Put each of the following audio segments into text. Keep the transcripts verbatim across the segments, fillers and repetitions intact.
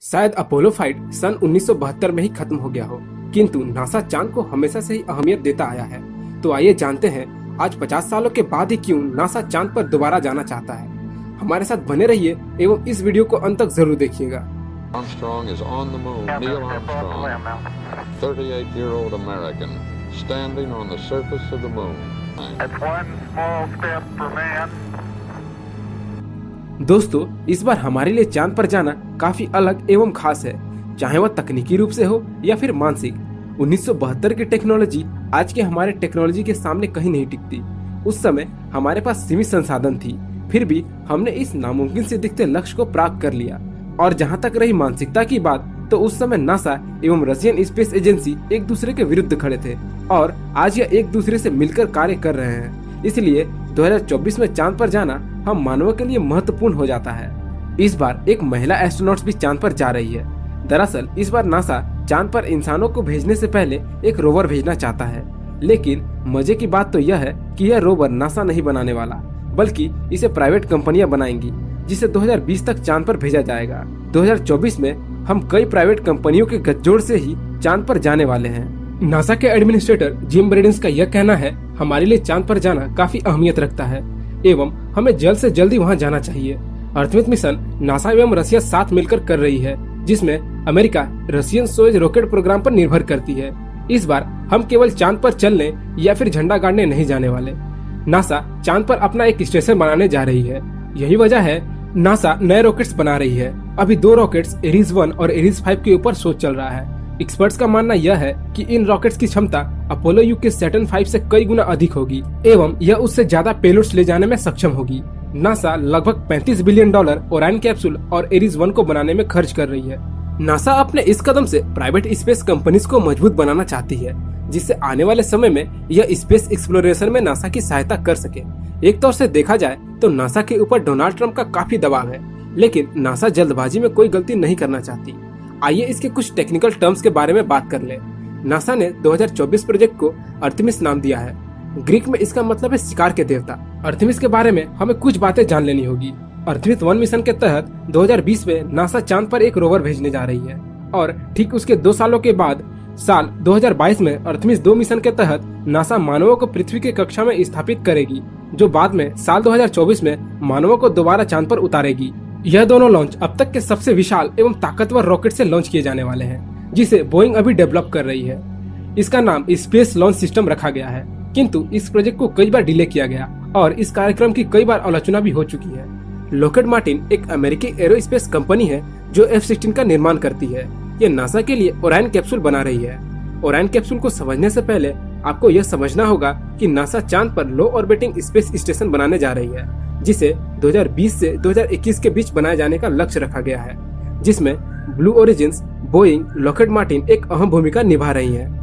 शायद Apollo fight सन उन्नीस सौ बहत्तर में ही खत्म हो गया हो, किंतु नासा चांद को हमेशा से ही अहमियत देता आया है। तो आइए जानते हैं आज पचास सालों के बाद ही क्यों नासा चांद पर दोबारा जाना चाहता है। हमारे साथ बने रहिए एवं इस वीडियो को अंत तक जरूर देखिएगा। Armstrong is on the moon. Neil Armstrong, thirty-eight year old American, standing on the surface of the moon. It's one small step for man. दोस्तों, इस बार हमारे लिए चांद पर जाना काफी अलग एवं खास है, चाहे वह तकनीकी रूप से हो या फिर मानसिक। उन्नीस सौ बहत्तर की टेक्नोलॉजी आज के हमारे टेक्नोलॉजी के सामने कहीं नहीं टिकती। उस समय हमारे पास सीमित संसाधन थी, फिर भी हमने इस नामुमकिन से दिखते लक्ष्य को प्राप्त कर लिया। और जहां तक रही मानसिकता की बात, तो उस समय नासा एवं रशियन स्पेस एजेंसी एक दूसरे के विरुद्ध खड़े थे और आज यह एक दूसरे से मिलकर कार्य कर रहे हैं। इसलिए दो हज़ार चौबीस में चांद पर जाना हम मानवों के लिए महत्वपूर्ण हो जाता है। इस बार एक महिला एस्ट्रोनॉट्स भी चांद पर जा रही है। दरअसल इस बार नासा चांद पर इंसानों को भेजने से पहले एक रोवर भेजना चाहता है, लेकिन मजे की बात तो यह है कि यह रोवर नासा नहीं बनाने वाला, बल्कि इसे प्राइवेट कंपनियां बनाएंगी, जिसे दो हज़ार बीस तक चांद पर भेजा जाएगा। दो हज़ार चौबीस में हम कई प्राइवेट कंपनियों के गठजोड़ से ही चांद पर जाने वाले हैं। नासा के एडमिनिस्ट्रेटर जिम ब्रेडेंस का यह कहना है, हमारे लिए चांद पर जाना काफी अहमियत रखता है एवं हमें जल्द से जल्दी वहां जाना चाहिए। अर्थमित मिशन नासा एवं रशिया साथ मिलकर कर रही है, जिसमें America Russian Soyuz rocket program पर निर्भर करती है। इस बार हम केवल चांद पर चलने या फिर झंडा गाड़ने नहीं जाने वाले। नासा चांद पर अपना एक स्टेशन बनाने जा रही है। यही वजह है नासा नए रॉकेट्स बना रही है। अभी दो रॉकेट्स एरीज वन और एरीज फाइव के ऊपर शोध चल रहा है। एक्सपर्ट्स का मानना यह है कि इन रॉकेट्स की क्षमता अपोलो यू के सैटर्न फाइव से कई गुना अधिक होगी एवं यह उससे ज्यादा पेलोड्स ले जाने में सक्षम होगी। नासा लगभग पैंतीस बिलियन डॉलर ओरायन कैप्सूल और एरीज वन को बनाने में खर्च कर रही है। नासा अपने इस कदम से प्राइवेट स्पेस कंपनीज को मजबूत बनाना चाहती है, जिससे आने वाले समय में यह स्पेस एक्सप्लोरेशन में नासा की सहायता कर सके। एक तौर से देखा जाए तो नासा के ऊपर डोनाल्ड ट्रंप का काफी दबाव है, लेकिन नासा जल्दबाजी में कोई गलती नहीं करना चाहती। आइए इसके कुछ टेक्निकल टर्म्स के बारे में बात कर ले। नासा ने दो हज़ार चौबीस प्रोजेक्ट को अर्थिमिस नाम दिया है। ग्रीक में इसका मतलब है शिकार के देवता। अर्थिमिस के बारे में हमें कुछ बातें जान लेनी होगी। अर्थिमिस वन मिशन के तहत दो हज़ार बीस में नासा चांद पर एक रोवर भेजने जा रही है और ठीक उसके दो सालों के बाद साल दो हज़ार बाईस में अर्थिमिस दो मिशन के तहत नासा मानवों को पृथ्वी की कक्षा में स्थापित करेगी, जो बाद में साल दो हज़ार चौबीस में मानवों को दोबारा चांद पर उतारेगी। यह दोनों लॉन्च अब तक के सबसे विशाल एवं ताकतवर रॉकेट से लॉन्च किए जाने वाले हैं, जिसे बोइंग अभी डेवलप कर रही है। इसका नाम स्पेस लॉन्च सिस्टम रखा गया है, किंतु इस प्रोजेक्ट को कई बार डिले किया गया और इस कार्यक्रम की कई बार आलोचना भी हो चुकी है। लॉकहीड मार्टिन एक अमेरिकी एरोस्पेस कंपनी है जो एफ सिक्सटीन का निर्माण करती है। ये नासा के लिए ओरायन कैप्सूल बना रही है। ओरायन कैप्सूल को समझने से पहले आपको यह समझना होगा कि नासा चांद पर लो ऑर्बिटिंग स्पेस स्टेशन बनाने जा रही है, जिसे दो हज़ार बीस से दो हज़ार इक्कीस के बीच बनाए जाने का लक्ष्य रखा गया है, जिसमें Blue Origins, Boeing, Lockheed Martin एक अहम भूमिका निभा रही है।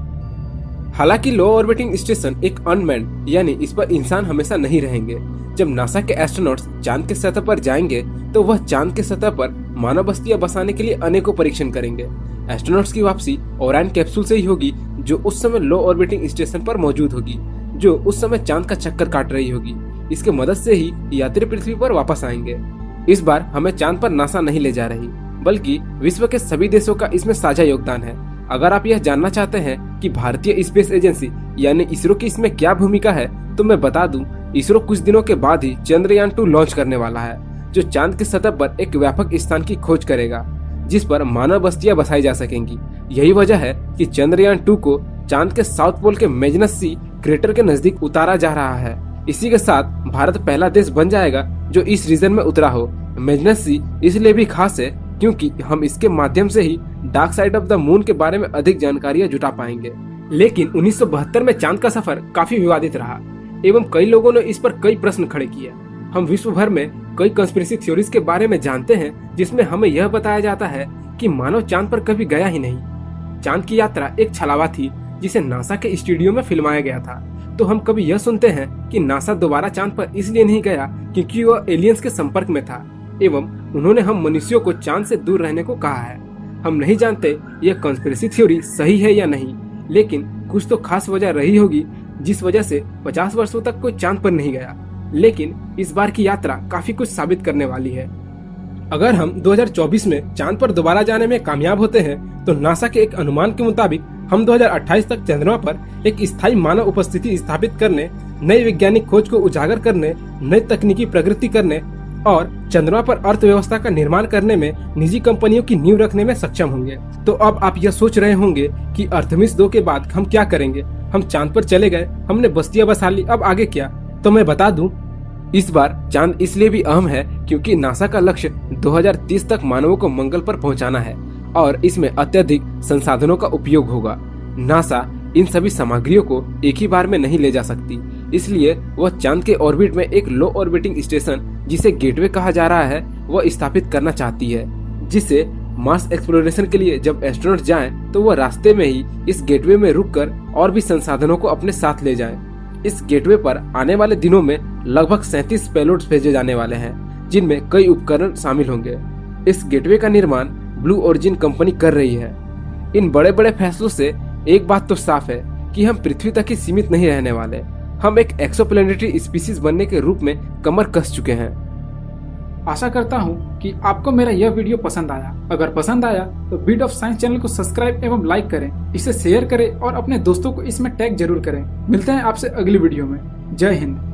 हालांकि लो ऑर्बिटिंग स्टेशन एक अनमैन्ड यानी इस पर इंसान हमेशा नहीं रहेंगे। जब नासा के एस्ट्रोनॉट्स चांद के सतह पर जाएंगे तो वह चांद के सतह पर मानव बस्तियां बसाने के लिए अनेकों परीक्षण करेंगे। एस्ट्रोनॉट्स की वापसी ओरायन कैप्सूल से ही होगी, जो उस समय लो ऑर्बिटिंग स्टेशन पर मौजूद होगी, जो उस समय चांद का चक्कर काट रही होगी। इसके मदद से ही यात्री पृथ्वी पर वापस आएंगे। इस बार हमें चांद पर नासा नहीं ले जा रही, बल्कि विश्व के सभी देशों का इसमें साझा योगदान है। अगर आप यह जानना चाहते हैं कि भारतीय स्पेस एजेंसी यानी इसरो की इसमें क्या भूमिका है, तो मैं बता दूं, इसरो कुछ दिनों के बाद ही चंद्रयान टू लॉन्च करने वाला है, जो चांद की सतह पर एक व्यापक स्थान की खोज करेगा, जिस पर मानव बस्तियां बसाई जा सकेंगी। यही वजह है कि चंद्रयान टू को चांद के साउथ पोल के मैग्नस सी क्रेटर के नजदीक उतारा जा रहा है। इसी के साथ भारत पहला देश बन जाएगा जो इस रीजन में उतरा हो। मैग्नस सी इसलिए भी खास है क्योंकि हम इसके माध्यम से ही dark side of the moon के बारे में अधिक जानकारियां जुटा पाएंगे। लेकिन उन्नीस सौ बहत्तर में चांद का सफर काफी विवादित रहा एवं कई लोगों ने इस पर कई प्रश्न खड़े किए। हम विश्व भर में कई कंस्पिरेसी थ्योरीज के बारे में जानते हैं, जिसमें हमें यह बताया जाता है कि मानव चांद पर कभी गया ही नहीं। चांद की यात्रा एक छलावा थी जिसे नासा के स्टूडियो में फिल्माया गया था। तो हम कभी यह सुनते हैं कि नासा दोबारा चांद पर इसलिए नहीं गया क्योंकि वह एलियंस के संपर्क में था एवं उन्होंने हम मनुष्यों को चांद से दूर रहने को कहा है। हम नहीं जानते यह कंस्पिरेसी थ्योरी सही है या नहीं, लेकिन कुछ तो खास वजह रही होगी जिस वजह से पचास वर्षों तक कोई चांद पर नहीं गया। लेकिन इस बार की यात्रा काफी कुछ साबित करने वाली है। अगर हम दो हज़ार चौबीस में चांद पर दोबारा जाने में कामयाब होते हैं तो नासा के एक अनुमान के मुताबिक हम दो हज़ार अट्ठाईस तक चंद्रमा पर एक स्थायी मानव उपस्थिति स्थापित करने, नई वैज्ञानिक खोज को उजागर करने, नई तकनीकी प्रगति करने और चंद्रमा पर अर्थव्यवस्था का निर्माण करने में निजी कंपनियों की नींव रखने में सक्षम होंगे। तो अब आप यह सोच रहे होंगे कि अर्थमिस दो के बाद हम क्या करेंगे? हम चांद पर चले गए, हमने बस्तियां बसा ली, अब आगे क्या? तो मैं बता दूं, इस बार चांद इसलिए भी अहम है क्योंकि नासा का लक्ष्य दो हज़ार तीस तक मानवों को मंगल पर पहुंचाना है और इसमें अत्यधिक संसाधनों का उपयोग होगा। नासा इन सभी सामग्रियों को एक ही बार में नहीं ले जा सकती, इसलिए वह चांद के ऑर्बिट में एक लो ऑर्बिटिंग स्टेशन, जिसे गेटवे कहा जा रहा है, वह स्थापित करना चाहती है, जिससे मार्स एक्सप्लोरेशन के लिए जब एस्ट्रोनॉट जाएं, तो वह रास्ते में ही इस गेटवे में रुककर और भी संसाधनों को अपने साथ ले जाएं। इस गेटवे पर आने वाले दिनों में लगभग सैंतीस पेलोड्स भेजे जाने वाले हैं, जिनमें कई उपकरण शामिल होंगे। इस गेटवे का निर्माण ब्लू ओरिजिन कंपनी कर रही है। इन बड़े बड़े फैसलों से एक बात तो साफ है कि हम पृथ्वी तक ही सीमित नहीं रहने वाले। हम एक एक्सोप्लैनेटरी स्पीसीज बनने के रूप में कमर कस चुके हैं। आशा करता हूँ कि आपको मेरा यह वीडियो पसंद आया। अगर पसंद आया तो बीट ऑफ साइंस चैनल को सब्सक्राइब एवं लाइक करें, इसे शेयर करें और अपने दोस्तों को इसमें टैग जरूर करें। मिलते हैं आपसे अगली वीडियो में। जय हिंद।